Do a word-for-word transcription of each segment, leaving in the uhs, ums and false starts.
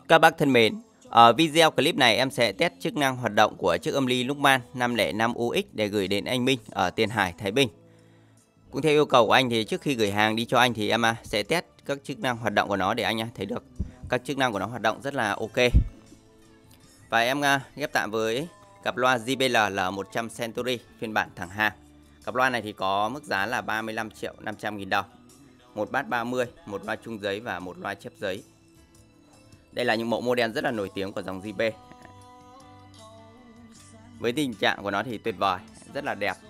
Các bác thân mến, ở video clip này em sẽ test chức năng hoạt động của chiếc âm ly Luckman năm không năm U X để gửi đến anh Minh ở Tiền Hải, Thái Bình. Cũng theo yêu cầu của anh thì trước khi gửi hàng đi cho anh thì em sẽ test các chức năng hoạt động của nó để anh thấy được các chức năng của nó hoạt động rất là ok. Và em ghép tạm với cặp loa J B L L một trăm Century phiên bản thẳng hàng. Cặp loa này thì có mức giá là ba mươi lăm triệu năm trăm nghìn đồng. Một bass ba mươi, một loa trung giấy và một loa chép giấy. Đây là những mẫu model rất là nổi tiếng của dòng J B. Với tình trạng của nó thì tuyệt vời, rất là đẹp.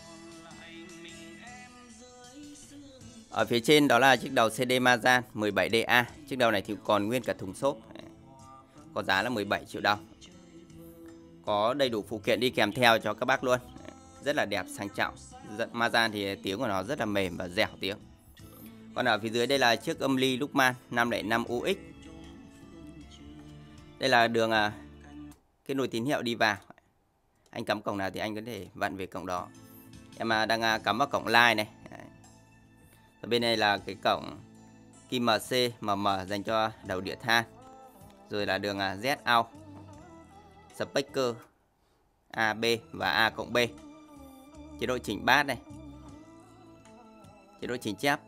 Ở phía trên đó là chiếc đầu C D Mazan mười bảy D A. Chiếc đầu này thì còn nguyên cả thùng xốp. Có giá là mười bảy triệu đồng. Có đầy đủ phụ kiện đi kèm theo cho các bác luôn. Rất là đẹp, sang trọng. Mazan thì tiếng của nó rất là mềm và dẻo tiếng. Còn ở phía dưới đây là chiếc âm ly Luckman năm không năm U X. Đây là đường kết nối tín hiệu đi vào. Anh cắm cổng nào thì anh có thể vặn về cổng đó. Em đang cắm vào cổng line này. Ở bên này là cái cổng kim M C, M M dành cho đầu đĩa than. Rồi là đường Z out, speaker A B và A cộng B. Chế độ chỉnh bass này, chế độ chỉnh chép.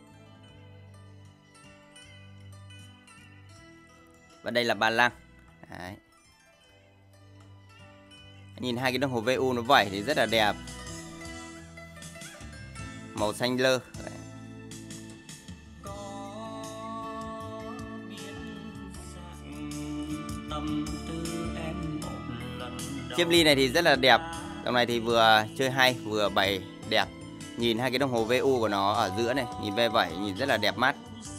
Và đây là ba lăng. Đấy. Nhìn hai cái đồng hồ V U nó vẩy thì rất là đẹp. Màu xanh lơ. Đấy. Chiếc ly này thì rất là đẹp. Dòng này thì vừa chơi hay vừa bày đẹp. Nhìn hai cái đồng hồ V U của nó ở giữa này, nhìn ve vẩy nhìn rất là đẹp mắt.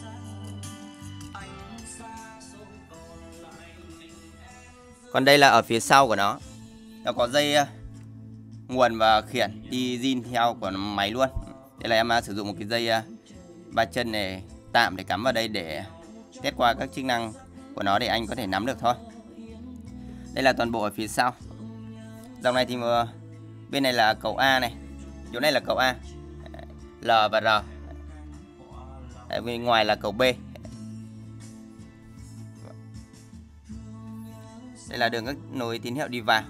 Còn đây là ở phía sau của nó. Nó có dây nguồn và khiển đi zin theo của máy luôn. Đây là em sử dụng một cái dây ba chân này tạm để cắm vào đây để test qua các chức năng của nó để anh có thể nắm được thôi. Đây là toàn bộ ở phía sau. Dòng này thì bên này là cầu A này, chỗ này là cầu A, L và R. Ở bên ngoài là cầu B. Đây là đường các nối tín hiệu đi vào.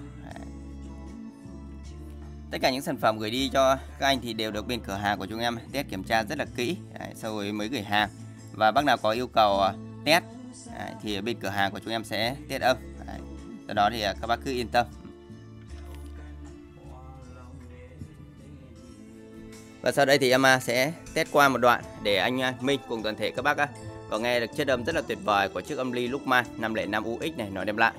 Tất cả những sản phẩm gửi đi cho các anh thì đều được bên cửa hàng của chúng em test kiểm tra rất là kỹ sau rồi mới gửi hàng. Và bác nào có yêu cầu test thì bên cửa hàng của chúng em sẽ test âm. Do đó thì các bác cứ yên tâm. Và sau đây thì em sẽ test qua một đoạn để anh Minh cùng toàn thể các bác có nghe được chất âm rất là tuyệt vời của chiếc âm ly Luckman năm không năm U X này nó đem lại.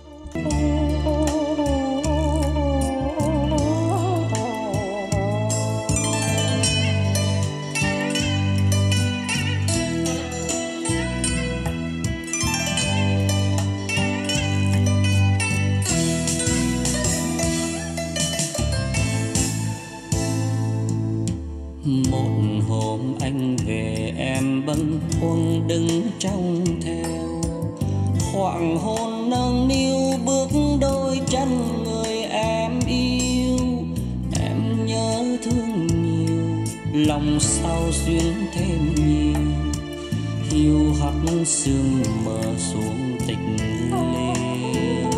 Một hôm anh về em bâng khuâng đứng trong theo, hoàng hôn nâng niu bước đôi chân người em yêu. Em nhớ thương nhiều, lòng sao xuyên thêm nhiều, hiu hắt sương mờ xuống tịch liêu.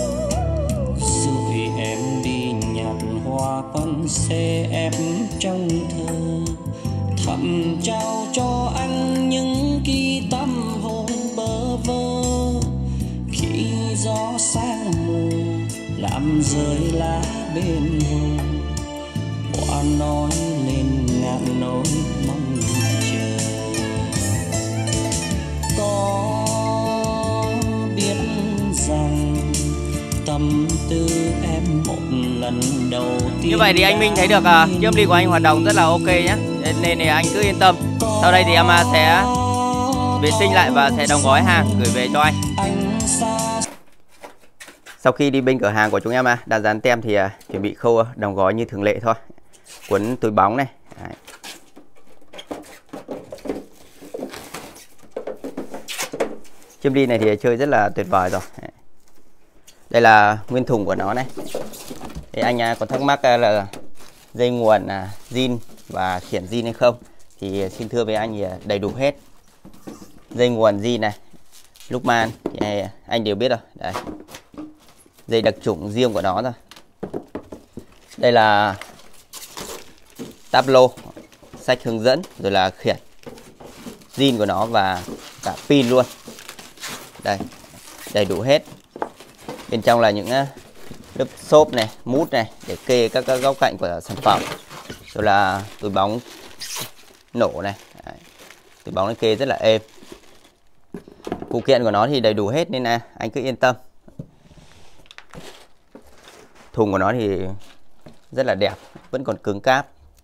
Rồi em đi nhặt hoa con xe ép trong thơ, thầm trao cho anh những ký tâm hồn bơ vơ. Khi gió sang mùa làm rơi lá bên hồ, hoa nói lên ngàn nỗi mong chờ. Có biết rằng tâm tư em một lần đầu tiên. Như vậy thì anh Minh thấy được uh, chiếc âm ly của anh hoạt động rất là ok nhé. Nên thì anh cứ yên tâm. Sau đây thì em uh, sẽ vệ sinh lại và sẽ đóng gói hàng gửi về cho anh. Sau khi đi bên cửa hàng của chúng em uh, đã dán tem thì uh, chuẩn bị khâu uh, đóng gói như thường lệ thôi. Cuốn túi bóng này. Đấy. Chiếc âm ly này thì chơi rất là tuyệt vời rồi. Đấy. Đây là nguyên thùng của nó này. Thế anh có thắc mắc là dây nguồn zin và khiển zin hay không thì xin thưa với anh thì đầy đủ hết. Dây nguồn zin này Lukman thì anh đều biết rồi. Đây, dây đặc trủng riêng của nó rồi. Đây là táp lô, sách hướng dẫn, rồi là khiển zin của nó và cả pin luôn. Đây, đầy đủ hết. Bên trong là những lớp xốp này, mút này để kê các, các góc cạnh của sản phẩm. Rồi là túi bóng nổ này. Đấy, túi bóng này kê rất là êm. Phụ kiện của nó thì đầy đủ hết nên là anh cứ yên tâm. Thùng của nó thì rất là đẹp, vẫn còn cứng cáp.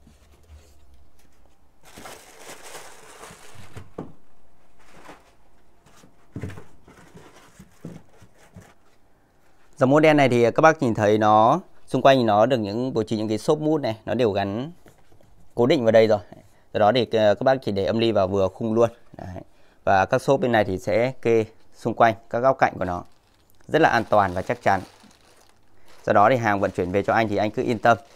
Dòng mút đen này thì các bác nhìn thấy nó xung quanh nó được những bố trí những cái xốp mút này, nó đều gắn cố định vào đây rồi. Do đó thì các bác chỉ để âm ly vào vừa khung luôn. Đấy. Và các xốp bên này thì sẽ kê xung quanh các góc cạnh của nó, rất là an toàn và chắc chắn. Do đó thì hàng vận chuyển về cho anh thì anh cứ yên tâm.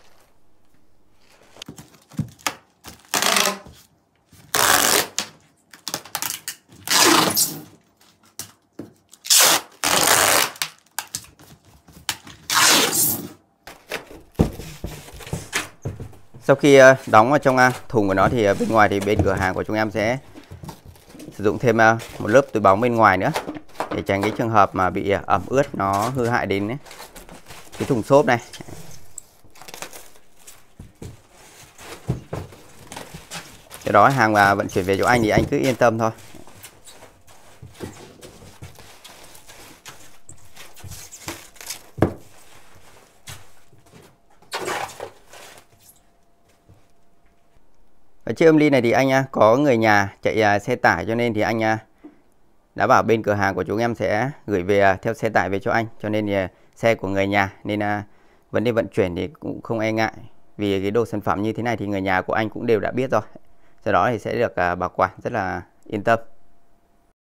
Sau khi đóng vào trong thùng của nó thì bên ngoài thì bên cửa hàng của chúng em sẽ sử dụng thêm một lớp túi bóng bên ngoài nữa để tránh cái trường hợp mà bị ẩm ướt nó hư hại đến cái thùng xốp này. Cái đó hàng và vận chuyển về cho anh thì anh cứ yên tâm thôi. Ở chiếc âm ly này thì anh có người nhà chạy xe tải cho nên thì anh đã bảo bên cửa hàng của chúng em sẽ gửi về theo xe tải về cho anh. Cho nên thì xe của người nhà nên vấn đề vận chuyển thì cũng không e ngại. Vì cái đồ sản phẩm như thế này thì người nhà của anh cũng đều đã biết rồi. Do đó thì sẽ được bảo quản rất là yên tâm.